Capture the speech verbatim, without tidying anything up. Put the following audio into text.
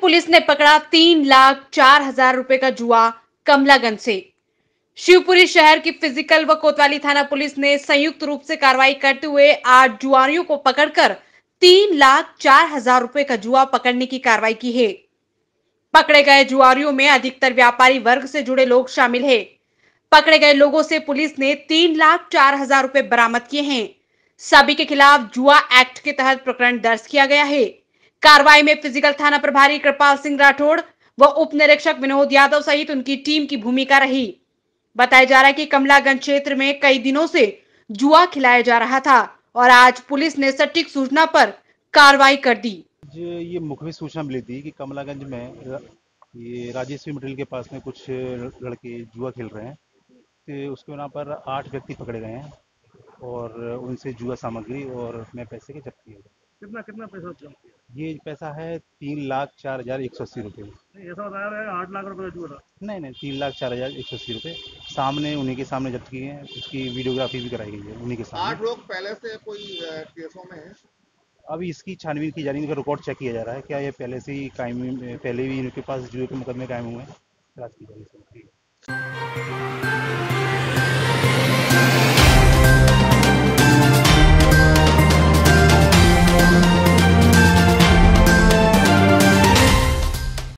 Police ने पकड़ा तीन लाख चार हजार रुपए का जुआ कमलागंज से। शिवपुरी शहर की फिजिकल व कोतवाली थाना पुलिस ने संयुक्त रूप से कार्रवाई करते हुए आठ जुआरियों को पकड़कर तीन लाख चार हजार रुपए का जुआ पकड़ने की कार्रवाई की है। पकड़े गए जुआरियों में अधिकतर व्यापारी वर्ग से जुड़े लोग शामिल हैं। पकड़े गए लोगों से पुलिस ने तीन लाख चार हजार रुपए बरामद किए हैं। सभी के खिलाफ जुआ एक्ट के तहत प्रकरण दर्ज किया गया है। कार्रवाई में फिजिकल थाना प्रभारी कृपाल सिंह राठौड़ व उप निरीक्षक विनोद यादव सहित उनकी टीम की भूमिका रही। बताया जा रहा है कि कमलागंज क्षेत्र में कई दिनों से जुआ खिलाया जा रहा था और आज पुलिस ने सटीक सूचना पर कार्रवाई कर दी। ये मुखबिर सूचना मिली थी कि कमलागंज में ये राजेश्वरी मटेरियल के पास में कुछ लड़के जुआ खेल रहे हैं, तो उसके वहाँ पर आठ व्यक्ति पकड़े गए हैं और उनसे जुआ सामग्री और अपने पैसे के जब्त किए गए। कितना कितना पैसा जब्त किया? ये पैसा है तीन लाख चार हजार एक सौ अस्सी रुपये। ऐसा बताया रहा है आठ लाख रुपए का जुआ था? नहीं नहीं, तीन लाख चार हजार एक सौ अस्सी रुपये सामने उन्हीं के सामने जब्त किए हैं। उसकी वीडियोग्राफी भी कराई गई है उन्हीं के सामने। आठ लोग पहले से कोई केसों में है? अभी इसकी छानबीन की जा रही है, इनका रिकॉर्ड चेक किया जा रहा है, क्या ये पहले से ही कायम पहले भी इनके पास जुए के मुकदमे कायम हुए हैं, जांच की जा रही है।